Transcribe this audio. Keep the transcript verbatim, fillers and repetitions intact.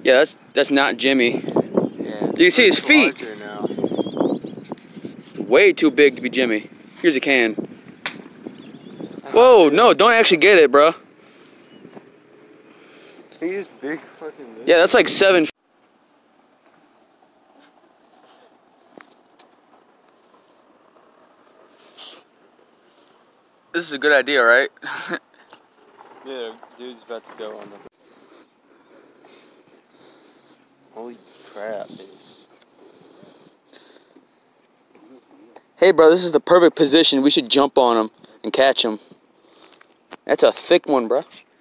Yeah, that's that's not Jimmy. Yeah, you can see his feet. Now. Way too big to be Jimmy. Here's a can. Whoa, no, don't actually get it, bro. He is big fucking. Yeah, that's like seven. This is a good idea, right? Yeah, dude's about to go on the. Holy crap, dude. Hey, bro, this is the perfect position. We should jump on him and catch him. That's a thick one, bro.